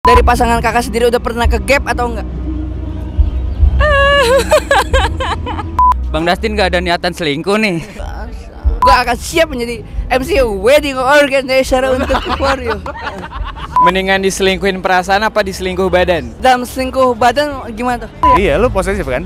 Dari pasangan kakak sendiri udah pernah ke gap atau enggak? Bang Dustin gak ada niatan selingkuh nih. Gue akan siap menjadi MC wedding organizer untuk Wario. Mendingan diselingkuhin perasaan apa diselingkuh badan? Dalam selingkuh badan gimana tuh? Iya, lu posesif kan?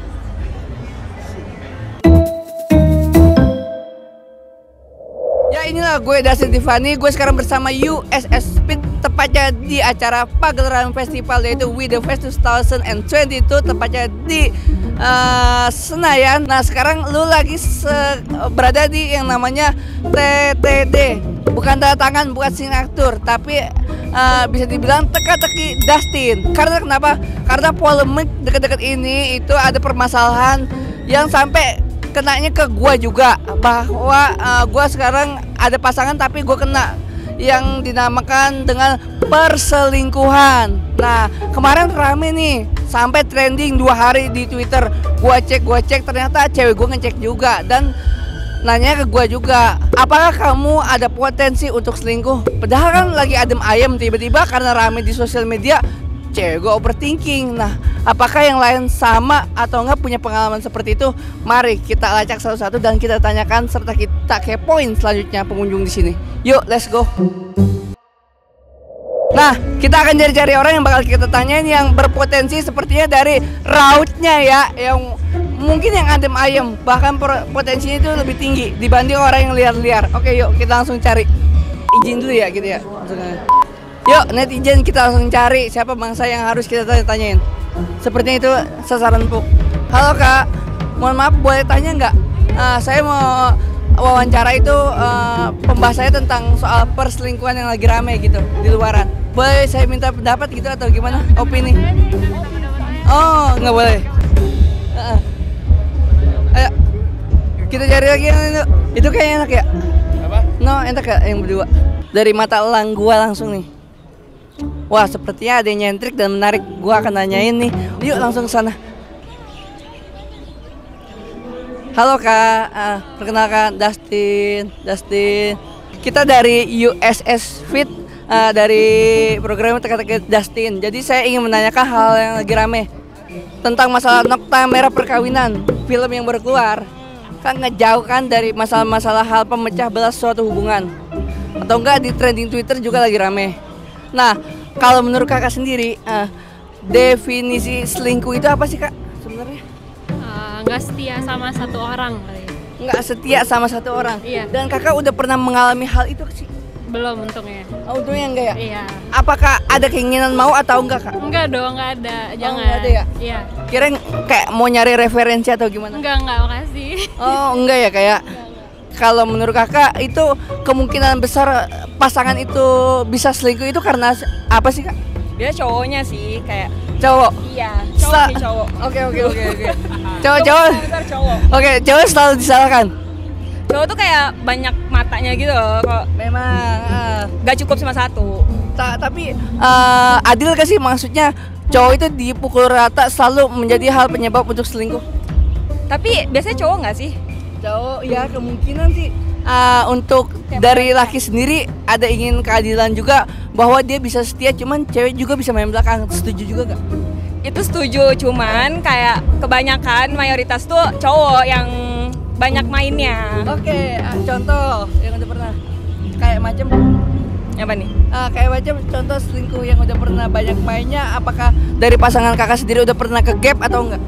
Ya inilah gue Dustin Tiffany, gue sekarang bersama USS Speed, tepatnya di acara pagelaran festival yaitu We The Fest 2022, tepatnya di Senayan. Nah sekarang lu lagi berada di yang namanya TTD, bukan tanda tangan, bukan signatur, tapi bisa dibilang teka-teki Dustin. Karena kenapa? Karena polemik dekat-dekat ini itu ada permasalahan yang sampai kenanya ke gua juga, bahwa gua sekarang ada pasangan tapi gua kena yang dinamakan dengan perselingkuhan. Nah kemarin rame nih, sampai trending 2 hari di Twitter. Gua cek ternyata cewek gua ngecek juga dan nanya ke gua juga, apakah kamu ada potensi untuk selingkuh? Padahal kan lagi adem ayem, tiba-tiba karena rame di sosial media cewek gue overthinking. Nah, apakah yang lain sama atau enggak punya pengalaman seperti itu? Mari kita lacak satu-satu dan kita tanyakan serta kita kepoin selanjutnya pengunjung di sini. Yuk, let's go. Nah, kita akan cari-cari orang yang bakal kita tanyain yang berpotensi sepertinya dari rautnya ya, yang mungkin yang adem ayem, bahkan potensinya itu lebih tinggi dibanding orang yang liar-liar. Oke, yuk kita langsung cari. Izin dulu ya gitu ya. Yuk netizen, kita langsung cari siapa bangsa yang harus kita tanyain. Sepertinya itu sasaran empuk. Halo kak, mohon maaf boleh tanya nggak? Saya mau wawancara itu pembahasannya tentang soal perselingkuhan yang lagi rame gitu di luaran. Boleh saya minta pendapat gitu atau gimana? Opini? Oh nggak boleh. Ayo kita cari lagi yang itu. Itu kayaknya enak ya? Apa? No enak ya yang berdua. Dari mata elang gua langsung nih. Wah, sepertinya ada yang nyentrik dan menarik. Gua akan nanyain nih. Yuk langsung ke sana. Halo Kak, perkenalkan Dustin. Kita dari USS Fit, dari program Teka-teki Dustin. Jadi saya ingin menanyakan hal yang lagi rame tentang masalah nokta merah perkawinan. Film yang baru keluar kan ngejauhkan dari masalah-masalah hal pemecah belah suatu hubungan. Atau enggak di trending Twitter juga lagi rame. Nah, kalau menurut kakak sendiri, definisi selingkuh itu apa sih kak sebenarnya? Nggak setia sama satu orang kali. Nggak setia sama satu orang? Iya. Dan kakak udah pernah mengalami hal itu sih? Belum untungnya. Oh, untungnya enggak ya? Iya. Apakah ada keinginan mau atau enggak kak? Enggak dong, nggak ada. Jangan. Nggak ada ya? Iya. Kirain kayak mau nyari referensi atau gimana? Enggak, makasih. Oh, enggak ya kayak? Kalau menurut kakak itu kemungkinan besar pasangan itu bisa selingkuh itu karena apa sih kak? Dia cowoknya sih kayak Cowok? iya, cowok nih cowok. Oke. Cowok. Cowok. Oke, cowok selalu disalahkan. Cowok tuh kayak banyak matanya gitu loh, kok Memang. gak cukup sama satu. Tapi adil gak sih maksudnya cowok itu dipukul rata selalu menjadi hal penyebab untuk selingkuh? Tapi biasanya cowok nggak sih? Cowok ya kemungkinan sih. Untuk dari laki sendiri ada ingin keadilan juga bahwa dia bisa setia, cuman cewek juga bisa main belakang. Setuju juga gak? Itu setuju, cuman kayak kebanyakan mayoritas tuh cowok yang banyak mainnya. Oke, contoh yang udah pernah kayak macam Apa nih? kayak macam contoh selingkuh yang udah pernah banyak mainnya, apakah dari pasangan kakak sendiri udah pernah ke gap atau enggak?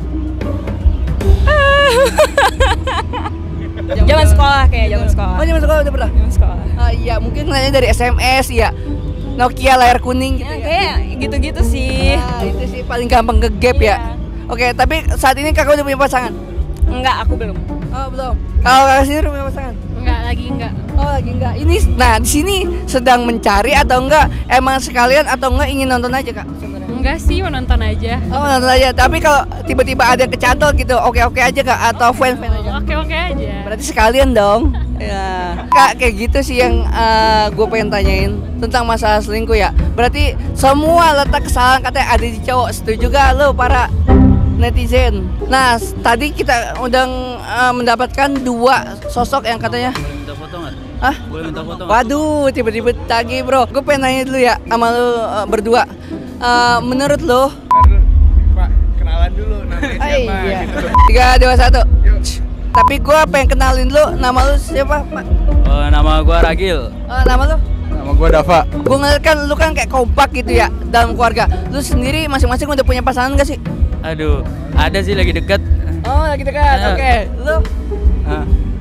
Zaman sekolah kayak zaman sekolah. Oh, zaman sekolah udah pernah? Zaman sekolah. Iya, mungkin nanya dari SMS ya. Nokia layar kuning gitu Ya, ya. kayak gitu-gitu sih. Nah, itu sih paling gampang ke gap ya. Iya. Oke, tapi saat ini kakak udah punya pasangan? Enggak, aku belum. Oh, belum. Kalau kakak sendiri udah punya pasangan? Enggak. Oh, lagi enggak. Ini nah di sini sedang mencari atau enggak emang sekalian atau enggak ingin nonton aja, Kak? Sebenarnya. Enggak sih, mau nonton aja. Oh, nonton aja. Tapi kalau tiba-tiba ada kecantol gitu, oke-oke aja, Kak, atau fan-fan aja? Oke aja. Berarti sekalian dong. Ya. Kak, kayak gitu sih yang gue pengen tanyain tentang masalah selingkuh ya. Berarti semua letak kesalahan katanya ada di cowok. Setuju gak lo para netizen? Nah, tadi kita udah mendapatkan 2 sosok yang katanya. Boleh minta foto nggak? Hah? Boleh minta foto nggak? Waduh, tiba-tiba tagih bro. Gue pengen nanya dulu ya sama lo berdua. menurut lo? Pak, kenalan dulu namanya siapa Iya. gitu. 3, 2, 1. Tapi gue pengen kenalin lu, nama lu siapa, Pak? Nama gua Ragil. Nama lu? Nama gua Dava. Gue ngeliat kan lu kan kayak kompak gitu ya dalam keluarga. Lu sendiri masing-masing udah punya pasangan gak sih? Aduh, ada sih lagi deket. Oh, lagi dekat. Oke. Lu? Ah.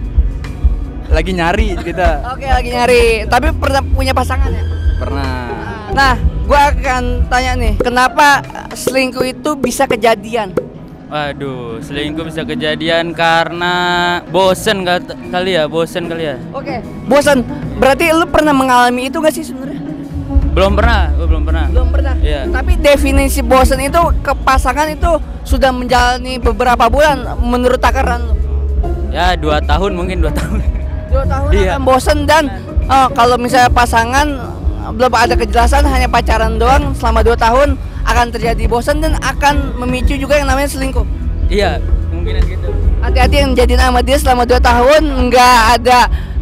Lagi nyari kita. Oke, lagi nyari. Tapi pernah punya pasangan ya? Pernah. Nah, gue akan tanya nih, kenapa selingkuh itu bisa kejadian? Waduh, selingkuh bisa kejadian karena bosen kali ya. Oke. Bosan. Berarti lu pernah mengalami itu gak sih sebenarnya? Belum pernah, gua belum pernah. Belum pernah. Iya. Tapi definisi bosan itu ke pasangan itu sudah menjalani beberapa bulan menurut takaran lu. Ya 2 tahun mungkin 2 tahun. 2 tahun Iya. akan bosan dan kalau misalnya pasangan belum ada kejelasan hanya pacaran doang selama 2 tahun akan terjadi bosan dan akan memicu juga yang namanya selingkuh. Iya, kemungkinan gitu. Hati-hati yang jadi sama dia selama 2 tahun nggak ada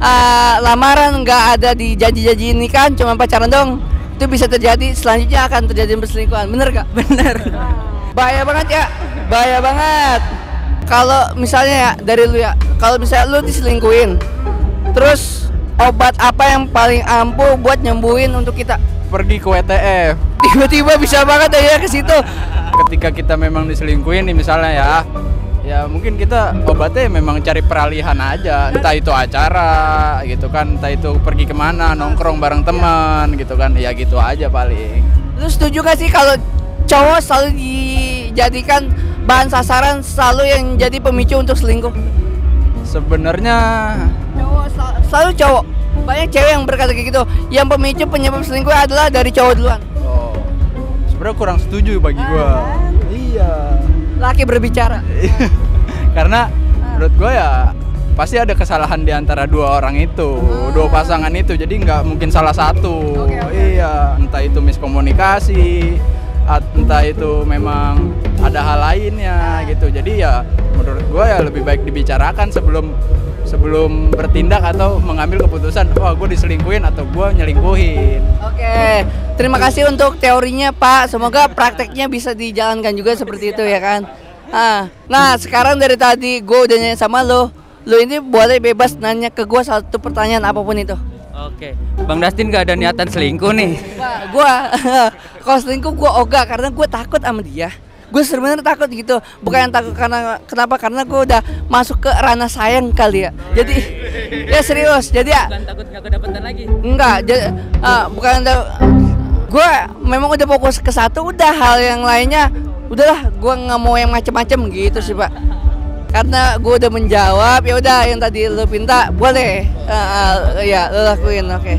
lamaran, nggak ada dijanji-janji nikahan, cuma pacaran dong. Itu bisa terjadi, selanjutnya akan terjadi perselingkuhan. Bener gak? Bener. Bahaya banget ya, bahaya banget. Kalau misalnya ya dari lu ya, kalau misalnya lu diselingkuhin, terus obat apa yang paling ampuh buat nyembuhin untuk kita? Pergi ke WTF. Tiba-tiba bisa banget ya ke situ. Ketika kita memang diselingkuhin nih misalnya ya mungkin kita obatnya memang cari peralihan aja, entah itu acara gitu kan, entah itu pergi kemana, nongkrong bareng teman gitu kan, ya gitu aja paling. Lu setuju gak sih kalau cowok selalu dijadikan bahan sasaran, selalu yang jadi pemicu untuk selingkuh? Sebenarnya Cowok selalu cowok. Banyak cewek yang berkata kayak gitu. Yang pemicu penyebab selingkuh adalah dari cowok duluan. oh, sebenarnya kurang setuju bagi gua. Iya. Laki berbicara. Karena menurut gue ya pasti ada kesalahan di antara dua orang itu, dua pasangan itu, jadi nggak mungkin salah satu. Oke. Iya, entah itu miskomunikasi, entah itu memang ada hal lainnya gitu. Jadi ya menurut gue ya lebih baik dibicarakan sebelum bertindak atau mengambil keputusan, wah gue diselingkuhin atau gue nyelingkuhin. Oke, terima kasih untuk teorinya Pak. Semoga prakteknya bisa dijalankan juga seperti itu ya kan. Nah sekarang dari tadi gue udah nanya sama lo ini boleh bebas nanya ke gue satu pertanyaan apapun itu. Oke. Bang Dustin gak ada niatan selingkuh nih. Pak, gue kalau selingkuh gue ogah karena gue takut sama dia. Gue sebenarnya takut gitu, bukan yang takut karena kenapa? Karena gue udah masuk ke ranah sayang kali ya. Jadi ya serius, jadi ya Bukan takut gak kedapetan lagi. enggak, jadi bukan gue memang udah fokus ke satu, udah hal yang lainnya udahlah, gue nggak mau yang macem-macem gitu sih Pak. Karena gue udah menjawab, ya udah yang tadi lo minta boleh, ya lo lakuin, oke.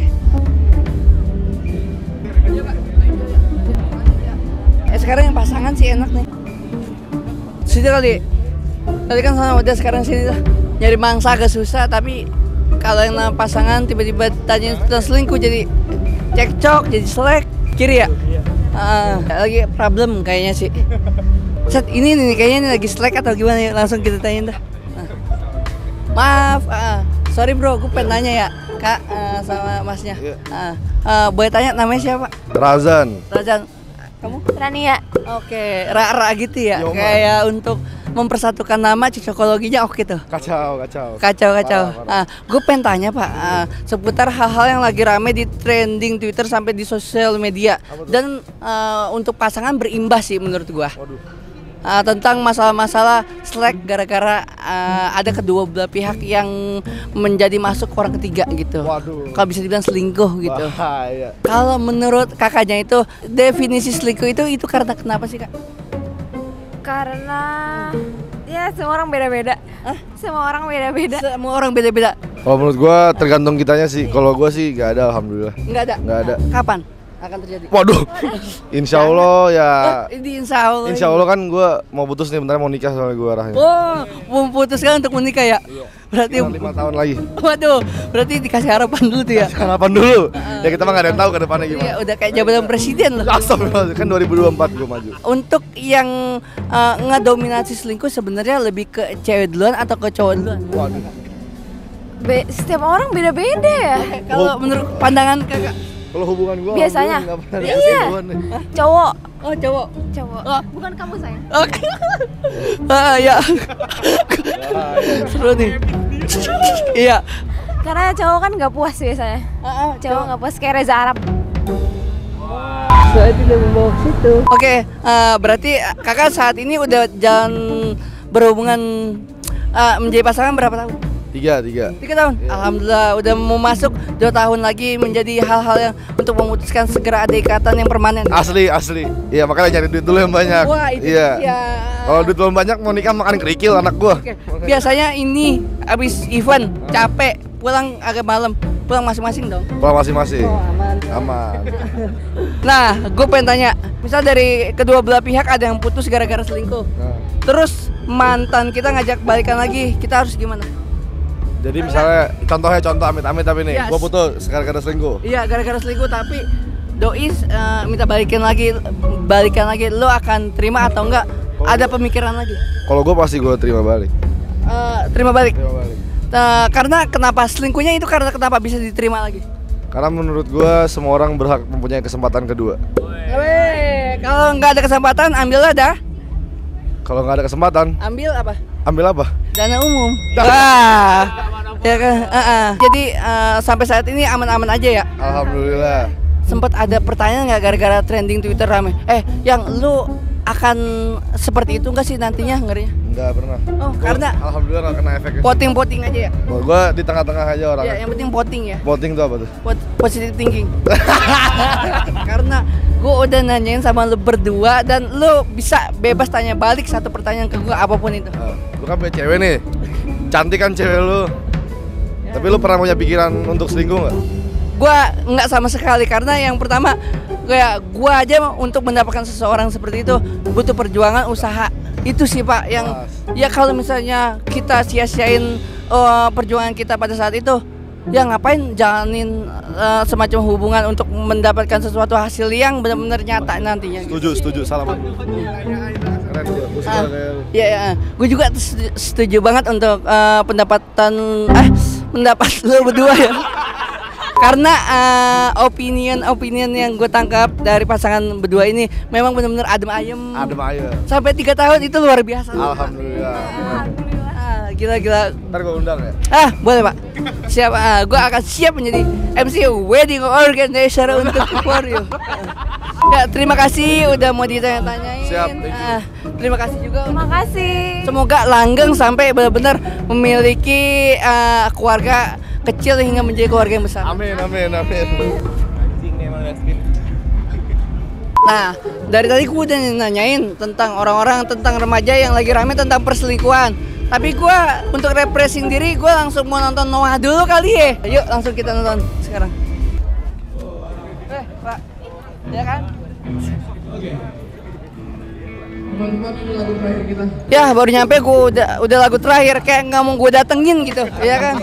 Sekarang yang pasangan sih enak nih. Sini kali. Tadi kan sama udah, sekarang sini lah. Nyari mangsa agak susah, tapi kalau yang nama pasangan tiba-tiba tanya tentang selingkuh jadi cekcok, jadi selek kiri ya. Lagi problem kayaknya sih. Set ini nih kayaknya ini lagi selek atau gimana ya? Langsung kita tanyain dah. Maaf, sorry bro, gue pengen nanya ya Kak sama masnya. Boleh tanya namanya siapa? Razan. Razan. Kamu? Rania. Oke, Ra gitu ya. Yoman. Kayak untuk mempersatukan nama cocokologinya oke tuh. Kacau. Kacau. Parah. Gue pengen tanya Pak, seputar hal-hal yang lagi rame di trending Twitter sampai di sosial media dan untuk pasangan berimbas sih menurut gua. Tentang masalah-masalah slack gara-gara ada kedua belah pihak yang menjadi masuk orang ketiga gitu. Waduh. Kalau bisa dibilang selingkuh gitu. Bahaya. Kalau menurut kakaknya itu definisi selingkuh itu karena kenapa sih Kak? Karena ya semua orang beda-beda. Semua orang beda-beda. Semua orang beda-beda. Kalau menurut gua tergantung kitanya sih. Kalau gua sih nggak ada, alhamdulillah. Nggak ada. Kapan akan terjadi? Waduh. Insya Allah ya. Ini insya Allah. Kan gua mau putus nih, bentar mau nikah soalnya gua arahnya. Oh, memutuskan untuk menikah ya? Berarti 5 tahun lagi. waduh, berarti dikasih harapan dulu tuh ya? Harapan dulu. Ya kita mah nggak ada yang tahu ke depannya gimana. Iya, udah kayak jabatan presiden loh. Astagfirullah, kan 2024 gua maju. Untuk yang ngedominasi selingkuh sebenarnya lebih ke cewek duluan atau ke cowok duluan? Waduh. Setiap orang beda-beda ya. Kalau menurut pandangan kakak, Kalau hubungan gua Biasanya? nggak pernah Iya. selingkuhan nih. Cowok. Oh, cowok. Cowok. Oh. Bukan kamu sayang. Oke. Ya. Seru nih. Iya. Karena cowok kan nggak puas biasanya. Cowok nggak puas kayak Reza Arab. Saya tidak membawa situ. Oke, berarti kakak saat ini udah jalan berhubungan menjadi pasangan berapa tahun? 3 3 tahun. Alhamdulillah udah mau masuk 2 tahun lagi menjadi hal-hal yang untuk memutuskan segera ada ikatan yang permanen. Asli. Iya, makanya cari duit dulu yang banyak. Wah, itu iya. dia. Kalau duit belum banyak mau nikah makan kerikil anak gua. Oke. Biasanya ini abis event capek pulang agak malam, pulang masing-masing dong. Pulang masing-masing. Aman. Aman. Nah, gue pengen tanya, misal dari kedua belah pihak ada yang putus gara-gara selingkuh, Nah, terus mantan kita ngajak balikan lagi, kita harus gimana? jadi misalnya contoh amit-amit tapi nih, Yes. gua putus gara-gara selingkuh. Iya, gara-gara selingkuh tapi doi minta balikan lagi, lo akan terima atau enggak? Ada pemikiran lagi? Kalau gua pasti gua terima balik. Terima balik. Terima balik. Karena kenapa selingkuhnya itu karena kenapa bisa diterima lagi? Karena menurut gua semua orang berhak mempunyai kesempatan kedua. Kalau nggak ada kesempatan, ambil dah. Kalau nggak ada kesempatan, Ambil apa? ambil apa? Dana umum. Wah, ya kan? Jadi sampai saat ini aman-aman aja ya. Alhamdulillah. Sempat ada pertanyaan nggak gara-gara trending Twitter rame? Yang lu akan seperti itu nggak sih nantinya ngerinya? Nggak pernah. Oh, Gua, karena alhamdulillah nggak kena efeknya. voting aja ya? Gua di tengah-tengah aja orang. Ya, yang penting voting ya. Voting tuh apa tuh? Positive thinking. Karena gue udah nanyain sama lu berdua dan lu bisa bebas tanya balik satu pertanyaan ke gue apapun itu. Lu kan punya cewek nih. Cantik kan cewek lu. Tapi lu pernah punya pikiran untuk selingkuh nggak? Gua nggak sama sekali karena yang pertama kayak gua aja untuk mendapatkan seseorang seperti itu butuh perjuangan usaha. Itu sih Pak yang ya kalau misalnya kita sia-siain perjuangan kita pada saat itu ya ngapain jalanin semacam hubungan untuk mendapatkan sesuatu hasil yang benar-benar nyata nantinya. Setuju, salaman. Keren gua suka kayak lu. Ya, gue juga setuju banget untuk pendapat lo berdua ya. Karena opinion yang gue tangkap dari pasangan berdua ini memang benar-benar adem ayem. Adem aja. Sampai 3 tahun itu luar biasa. Alhamdulillah. Gila. Ntar gua undang ya. Boleh Pak. Siap. Gue akan siap menjadi MC wedding organizer untuk for you. Ya, terima kasih udah mau ditanya-tanyain. Siap, thank you. Terima kasih juga. Terima kasih. Semoga langgeng sampai benar-benar memiliki keluarga kecil hingga menjadi keluarga yang besar. Amin. Nah, dari tadi gue udah nanyain tentang orang-orang, tentang remaja yang lagi rame tentang perselingkuhan. Tapi gue untuk refreshing diri, gue langsung mau nonton Noah dulu kali ya. Yuk langsung kita nonton sekarang. Pak, ya kan? Ya baru nyampe gue udah lagu terakhir kayak nggak mau gue datengin gitu, ya kan?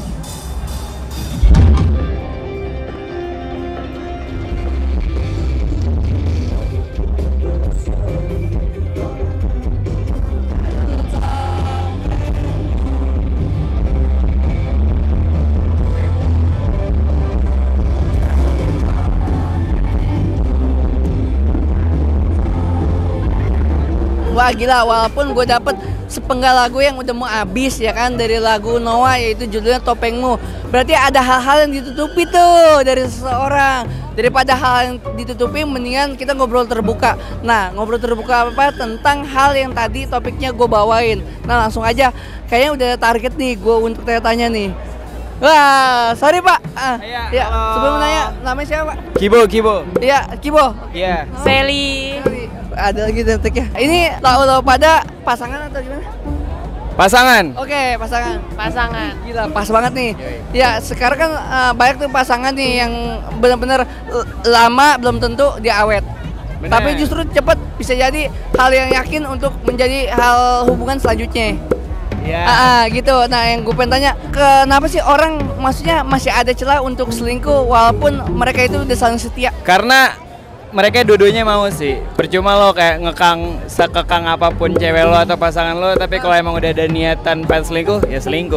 Wah gila, walaupun gue dapet sepenggal lagu yang udah mau habis ya kan dari lagu Noah yaitu judulnya Topengmu. Berarti ada hal-hal yang ditutupi tuh dari seseorang. Daripada hal yang ditutupi mendingan kita ngobrol terbuka. Nah ngobrol terbuka apa tentang hal yang tadi topiknya gue bawain. Nah langsung aja kayaknya udah target nih gue untuk tanya-tanya nih. Wah sorry Pak. Ya sebelum nanya namanya siapa Pak? Kibo. Iya Kibo. Iya. Sally. Ada lagi detiknya. Ini tahu pada pasangan atau gimana? Pasangan. Oke, pasangan. Pasangan. Gila, pas banget nih. Ya, sekarang kan banyak tuh pasangan nih yang benar-benar lama belum tentu dia awet. Bener. Tapi justru cepat bisa jadi hal yang yakin untuk menjadi hal hubungan selanjutnya. Iya. Gitu. Nah, yang gue pengen tanya, kenapa sih orang maksudnya masih ada celah untuk selingkuh walaupun mereka itu udah saling setia? Karena mereka dua-duanya mau sih. Percuma lo kayak ngekang sekekang apapun cewek lo atau pasangan lo, tapi kalau emang udah ada niatan pengen selingkuh, ya selingkuh.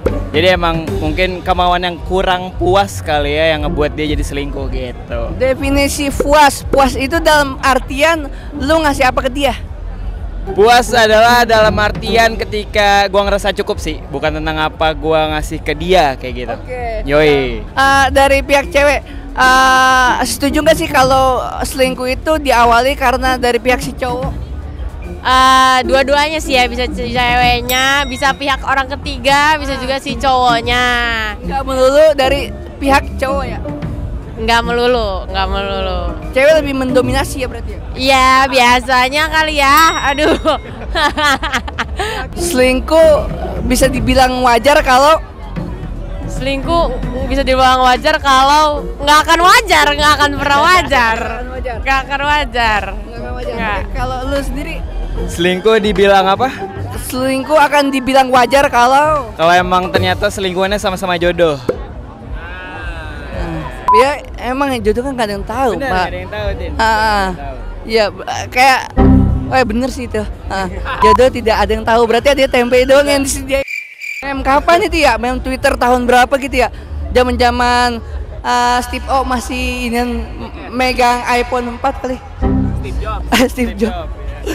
Jadi emang mungkin kemauan yang kurang puas kali ya yang ngebuat dia jadi selingkuh gitu. Definisi puas itu dalam artian lu ngasih apa ke dia? Puas adalah dalam artian ketika gua ngerasa cukup sih, bukan tentang apa gua ngasih ke dia kayak gitu. Oke. Yoi. Dari pihak cewek, setuju nggak sih kalau selingkuh itu diawali karena dari pihak si cowok? Dua-duanya sih ya, bisa ceweknya, bisa pihak orang ketiga, bisa juga si cowoknya. Nggak melulu dari pihak cowok ya? Nggak melulu. Cewek lebih mendominasi ya berarti ya? Iya, biasanya kali ya. Aduh. Selingkuh bisa dibilang wajar kalau Selingkuh bisa dibilang wajar kalau nggak akan pernah wajar. Nggak akan wajar. Nggak. Kalau lu sendiri Selingkuh dibilang apa? selingkuh akan dibilang wajar kalau Kalau emang ternyata selingkuhannya sama-sama jodoh. ya emang jodoh kan gak ada yang tahu, Bener, Pak. ada yang tahu, Tin. Iya, kayak bener sih itu. Jodoh tidak ada yang tahu, berarti ada tempe doang yang disediain. Kapan itu ya? Mem Twitter tahun berapa gitu ya? Zaman-zaman Steve O masih ini megang iPhone 4 kali. Steve Jobs.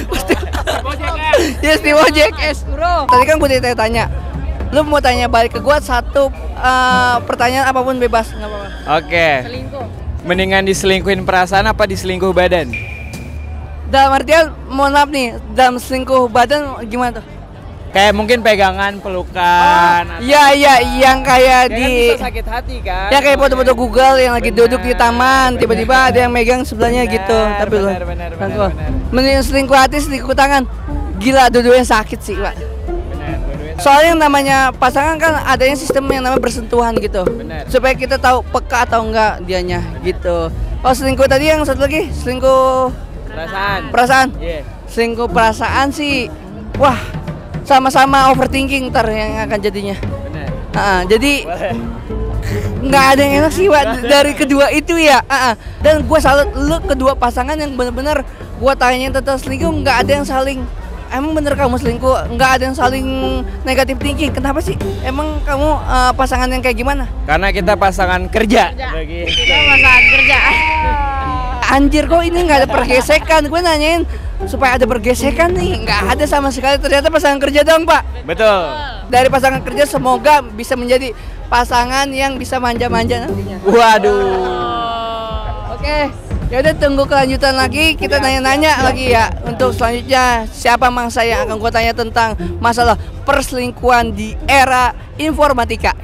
Ya Steve Ojek bro. Tadi kan gue tanya, lu mau tanya balik ke gue satu pertanyaan apapun bebas, nggak apa-apa. Oke. Selingkuh. Mendingan diselingkuhin perasaan apa diselingkuh badan? Dalam artian, mohon maaf nih, dalam selingkuh badan gimana tuh? Kayak mungkin pegangan, pelukan. Iya, yang kayak Ya di kan bisa sakit hati kan. ya kayak foto-foto Google yang lagi Bener, duduk di taman, tiba-tiba ada yang megang sebelahnya Bener, gitu. Tapi lu bener. mending selingkuh hati, selingkuh tangan. Gila, dua-duanya sakit sih, Pak. Bener, dua-duanya. Soalnya yang namanya pasangan kan adanya sistem yang namanya bersentuhan gitu. Bener. Supaya kita tahu peka atau enggak dianya gitu. Oh, selingkuh tadi yang satu lagi, selingkuh perasaan. Iya. Selingkuh perasaan sih, wah, sama-sama overthinking ntar yang akan jadinya. Bener. Jadi nggak ada yang enak sih, Wak, dari kedua itu ya. Dan gue salut lu kedua pasangan yang bener-bener gue tanyain tentang selingkuh, nggak ada yang saling emang bener kamu selingkuh, nggak ada yang saling negatif thinking. Kenapa sih? Emang kamu pasangan yang kayak gimana? Karena kita pasangan kerja. Kita pasangan kerja. Anjir, kok ini nggak ada pergesekan? Gue nanyain supaya ada pergesekan nih, nggak ada sama sekali. Ternyata pasangan kerja dong, Pak. Betul. Dari pasangan kerja semoga bisa menjadi pasangan yang bisa manja-manja nantinya. Waduh. Oke, ya udah tunggu kelanjutan lagi. Kita nanya-nanya lagi ya. Untuk selanjutnya siapa mangsa yang akan gue tanya tentang masalah perselingkuhan di era informatika.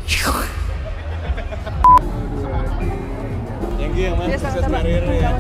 Yang Mas, sukses karir ya.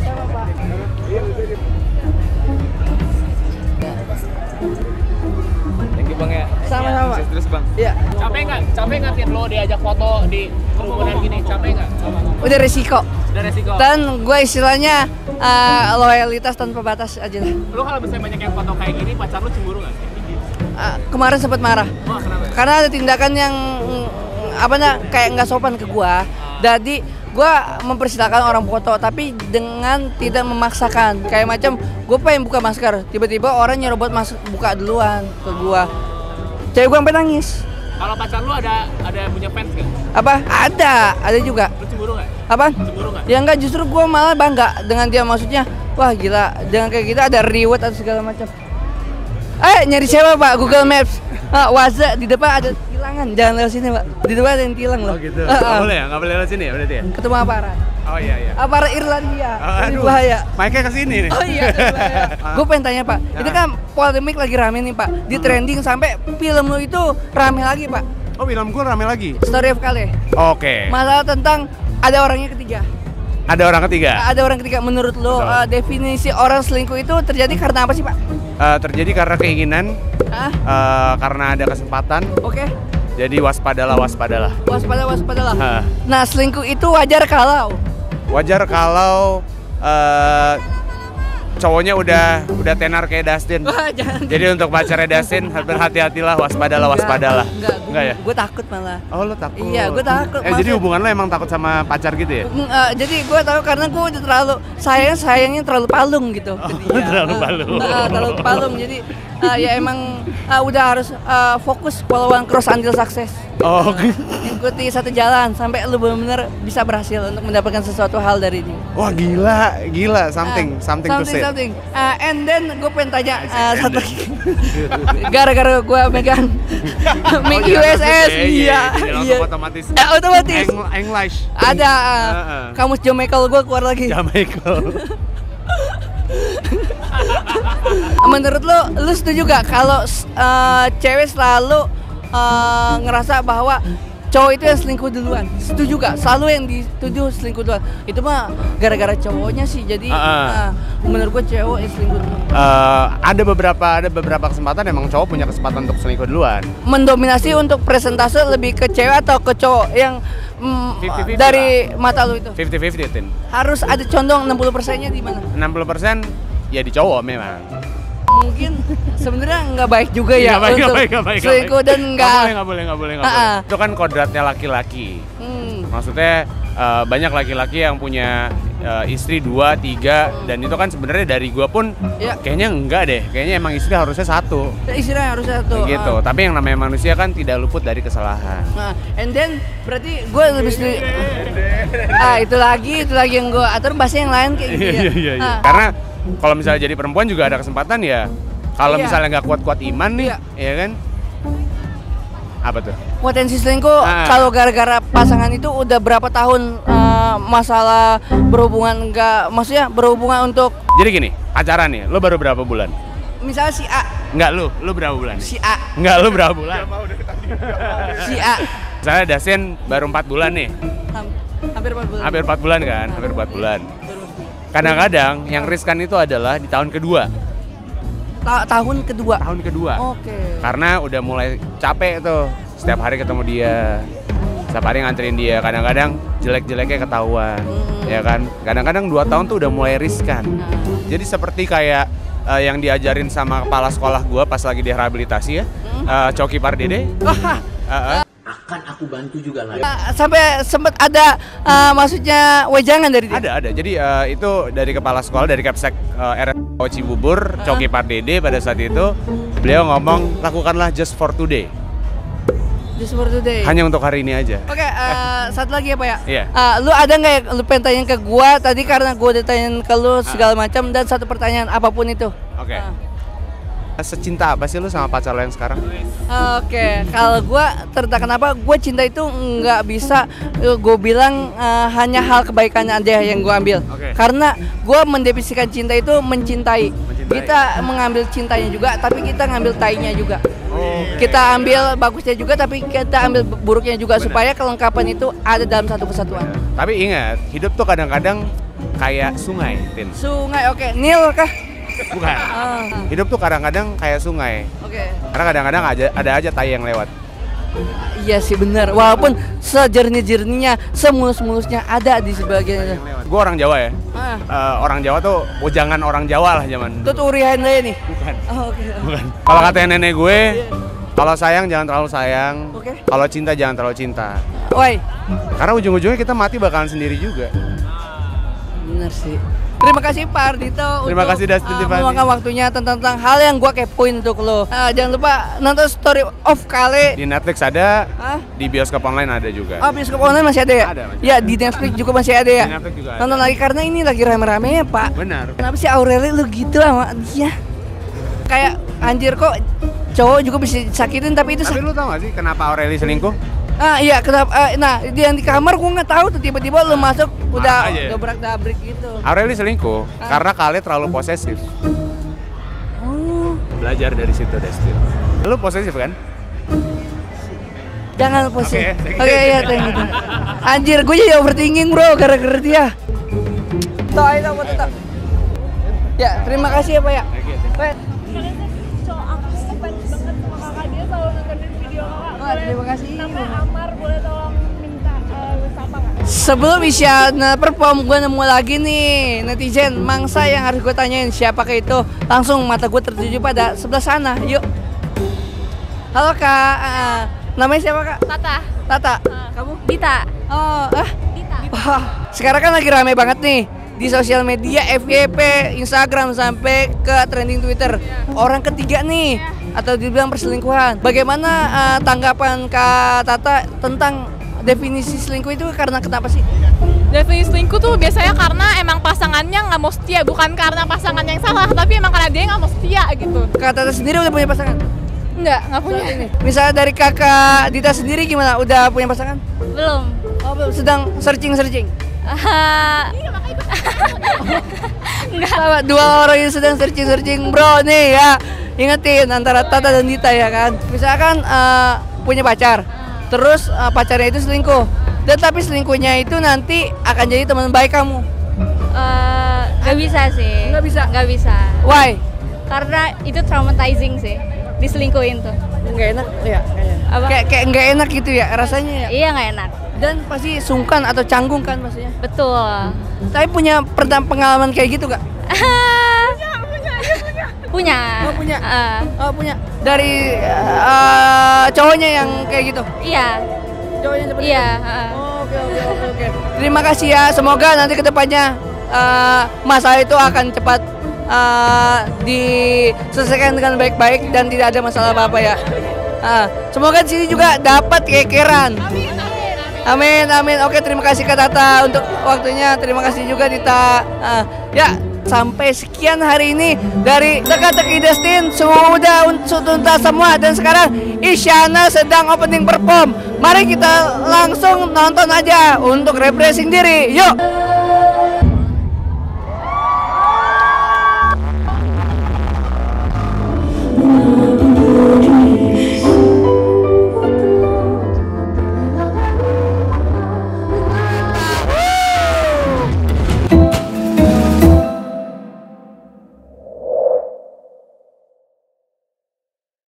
Thank you Bang ya. Sama-sama. Sukses terus Bang. Iya. Capek nggak Tin lo diajak foto di kerumunan gini? Capek nggak? Udah resiko. Udah resiko. Dan gue istilahnya loyalitas tanpa batas aja lah. Lo kalau misalnya banyak yang foto kayak gini, pacar lo cemburu nggak? Kemarin sempat marah. Wah, kenapa? Karena ada tindakan yang kayak nggak sopan ke gue. Jadi gue mempersilahkan orang foto, tapi dengan tidak memaksakan. Kayak macam gue pengen buka masker, tiba-tiba orang nyerobot buka duluan ke gue. Cewek gue sampai nangis. Kalau pacar lo ada punya fans nggak? Apa? Ada juga. Lo cemburu nggak? Apa? Cemburu nggak? Ya enggak, justru gue malah bangga dengan dia, maksudnya wah gila, dengan kayak gitu ada reward atau segala macam. Nyari siapa Pak? Google Maps. Waza di depan ada tilangan, jangan lewat sini Pak. Di depan ada yang tilang loh. Oh gitu. Nggak boleh ya? Nggak boleh lewat sini ya berarti ya? Ketemu aparat. Oh iya. Aparat Irlandia. Ini Aduh, bahaya. Mic-nya ke sini nih. Oh iya, gue pengen tanya Pak, ini kan polemik lagi rame nih Pak, di trending sampai film lu itu rame lagi Pak. Oh, film gue rame lagi. Story of Kale. Oke. Masalah tentang ada orangnya ketiga. Ada orang ketiga. Ada orang ketiga. Menurut lo definisi orang selingkuh itu terjadi karena apa sih Pak? Terjadi karena keinginan, karena ada kesempatan. Oke. Jadi waspadalah. Waspadalah. Nah, selingkuh itu wajar kalau cowoknya udah tenar kayak Dustin. Jadi untuk pacarnya Dustin berhati-hatilah, waspadalah. Enggak ya? Gue takut malah. Oh, lo takut? Iya, gue takut. Jadi hubungan lo emang takut sama pacar gitu ya? Jadi gue tahu karena gue udah terlalu sayangnya terlalu palung gitu. Terlalu palung. Terlalu palung. Jadi ya emang udah harus fokus follow-on cross until success. Oh, ikuti satu jalan sampai lu benar-benar bisa berhasil untuk mendapatkan sesuatu hal dari dia. wah gila, something to say. And then gue pengen tanya satu lagi. Gara-gara gue megang mic USS, iya. Otomatis. Otomatis. English. Ada kamus Jamaica gue keluar lagi. Jamaica. Menurut lu setuju gak kalau cewek selalu ngerasa bahwa cowok itu yang selingkuh duluan? Setuju gak? Selalu yang dituduh selingkuh duluan. Itu mah gara-gara cowoknya sih. Jadi menurut gue cowok yang selingkuh duluan. Ada beberapa kesempatan emang cowok punya kesempatan untuk selingkuh duluan. Mendominasi untuk presentase lebih ke cewek atau ke cowok yang 50-50 dari mata lu itu? 50-50 Tin. Harus ada condong 60%-nya di mana? 60% ya di cowok memang. Mungkin sebenarnya nggak baik juga ya untuk selingkuh dan nggak boleh. Itu kan kodratnya laki-laki. Maksudnya banyak laki-laki yang punya istri 2, 3 dan itu kan sebenarnya dari gua pun kayaknya enggak deh. Kayaknya emang istri harusnya 1. Istri harusnya 1. Gitu. Tapi yang namanya manusia kan tidak luput dari kesalahan. And then berarti gue lebih setuju. Itu lagi yang gue atur bahasa yang lain kayak gitu ya. Iya. Karena kalau misalnya jadi perempuan juga ada kesempatan ya. Kalau misalnya nggak kuat-kuat iman nih, ya kan? Apa tuh? Potensi selingkuh kalau gara-gara pasangan itu udah berapa tahun masalah berhubungan maksudnya berhubungan untuk. Jadi gini, pacaran nih, lo baru berapa bulan? Misalnya si A. Enggak, lu berapa bulan? Si A. Enggak, lu berapa bulan? Si A. Misalnya Dasin baru 4 bulan nih. Hampir 4 bulan. Hampir 4 bulan kan? Hampir 4 bulan. Kadang-kadang yang riskan itu adalah di tahun kedua. Tahun kedua? Tahun kedua. Oke. Karena udah mulai capek tuh. Setiap hari ketemu dia. Setiap hari nganterin dia. Kadang-kadang jelek-jeleknya ketahuan. Ya kan? Kadang-kadang 2 tahun tuh udah mulai riskan. Jadi seperti kayak yang diajarin sama kepala sekolah gua pas lagi di rehabilitasi ya. Coki Pardede. Akan aku bantu juga lah. Sampai sempat ada maksudnya wejangan dari dia? Ada. Jadi itu dari kepala sekolah, dari Kapsek RSO Cibubur, Coki Pardede pada saat itu beliau ngomong lakukanlah just for today. Just for today. Hanya untuk hari ini aja. Oke, satu lagi ya Pak ya. Iya. Lu ada nggak ya lu pengen tanyain ke gua tadi karena gua udah tanyain ke lu segala macam dan satu pertanyaan apapun itu. Oke. Secinta apa sih lu sama pacar lo yang sekarang? Oke, kalau gue ternyata kenapa gue cinta itu nggak bisa gue bilang hanya hal kebaikannya aja yang gue ambil. Karena gue mendefinisikan cinta itu mencintai. Kita mengambil cintanya juga, tapi kita ngambil tainya juga. Kita ambil bagusnya juga, tapi kita ambil buruknya juga. Supaya kelengkapan itu ada dalam satu kesatuan. Tapi ingat, hidup tuh kadang-kadang kayak sungai, Tin. Sungai, oke. Nil kah? Bukan. Hidup tuh kadang-kadang kayak sungai. Karena kadang-kadang ada aja tai yang lewat. Iya sih benar. Walaupun sejernih-jernihnya, semulus-mulusnya ada di sebagainya. Gue orang Jawa ya. Orang Jawa tuh jangan orang Jawa lah zaman. Itu urian deh nih. Bukan. Bukan. Kalau katanya nenek gue, kalau sayang jangan terlalu sayang. Kalau cinta jangan terlalu cinta. Woi. Karena ujung-ujungnya kita mati bakalan sendiri juga. Bener sih. Terima kasih Pak Ardhito Terima kasih Dustin Tiffany. meluangkan waktunya tentang hal yang gua kepoin untuk lo. Jangan lupa nonton Story of Kale. Di Netflix ada, di bioskop online ada juga. Oh, bioskop online masih ada ya? Ada. Ya, di Netflix juga masih ada ya? Di Netflix juga ada. Nonton lagi karena ini lagi rame-rame ya Pak. Benar. Kenapa sih Aureli lu gitu sama dia? Kayak anjir kok cowok juga bisa disakitin tapi itu. Tapi lu tau gak sih kenapa Aureli selingkuh? Iya kenapa? Nah yang di kamar gua nggak tahu tuh tiba-tiba lu masuk udah dobrak-dabrik gitu. Aureli selingkuh karena Kale terlalu posesif. Belajar dari situ Destin. Lu posesif kan? Jangan posesif. Oke, iya thank you. Anjir gue jadi overthinking bro gara-gara dia. Tuh. Ya terima kasih ya Pak ya. Terima kasih. Nama Amar boleh tolong minta sapa nggak? Sebelum Isyana perform, gue nemu lagi nih netizen mangsa yang harus gue tanyain siapakah itu. Langsung mata gue tertuju pada sebelah sana. Yuk. Halo Kak, namanya siapa Kak? Tata. Kamu? Dita. Dita. Wah, sekarang kan lagi rame banget nih di sosial media FYP, Instagram sampai ke trending Twitter. Orang ketiga nih atau dibilang perselingkuhan. Bagaimana tanggapan Kak Tata tentang definisi selingkuh itu karena kenapa sih? Definisi selingkuh tuh biasanya karena emang pasangannya nggak mau setia, bukan karena pasangan yang salah, tapi emang karena dia nggak mau setia gitu. Kak Tata sendiri udah punya pasangan? Nggak punya. Misalnya dari Kakak Dita sendiri gimana? Udah punya pasangan? Belum. Oh, belum. Sedang searching. Enggak. Dua orang yang sedang searching bro nih ya. Ingetin antara Tata dan Dita ya kan. Misalkan punya pacar, terus pacarnya itu selingkuh, dan tapi selingkuhnya itu nanti akan jadi teman baik kamu. Nggak bisa sih. Nggak bisa. Why? Karena itu traumatizing sih. Diselingkuhin tuh. Nggak enak ya. Kayak nggak enak gitu ya rasanya ya. Iya nggak enak. Dan pasti sungkan atau canggung kan maksudnya. Betul. Tapi punya pengalaman kayak gitu gak? Punya. Oh punya. Punya. Dari cowoknya yang kayak gitu. Iya. Cowoknya seperti Iya. itu. Oke. Terima kasih ya. Semoga nanti kedepannya masalah itu akan cepat diselesaikan dengan baik-baik dan tidak ada masalah apa-apa ya. Semoga di sini juga dapat kekeran. Amin. Oke, terima kasih Kak Tata untuk waktunya. Terima kasih juga Dita. Ya, sampai sekian hari ini dari Teka-teki Destin sudah tuntas semua, dan sekarang Isyana sedang opening perform. Mari kita langsung nonton aja untuk refreshing diri. Yuk.